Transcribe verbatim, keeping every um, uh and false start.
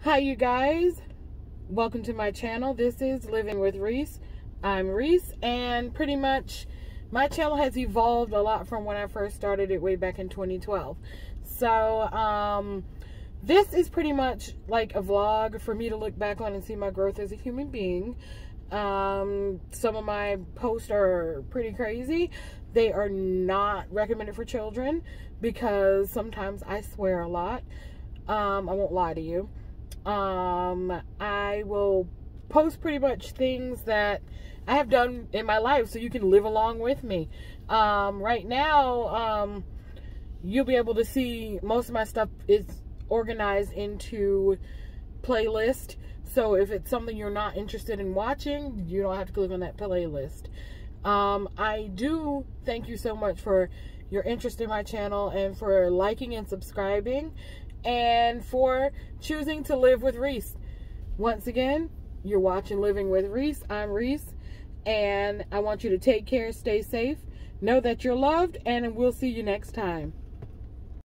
Hi you guys, welcome to my channel. This is Living with Reese. I'm Reese, and pretty much my channel has evolved a lot from when I first started it way back in twenty twelve. So um this is pretty much like a vlog for me to look back on and see my growth as a human being. Um some of my posts are pretty crazy. They are not recommended for children because sometimes I swear a lot. um I won't lie to you. Um, I will post pretty much things that I have done in my life so you can live along with me. Um, right now, um, you'll be able to see most of my stuff is organized into playlist. So if it's something you're not interested in watching, you don't have to click on that playlist. Um, I do thank you so much for your interest in my channel and for liking and subscribing, and for choosing to live with Reese. Once again, you're watching Living with Reese. I'm Reese, and I want you to take care, stay safe, know that you're loved, and we'll see you next time.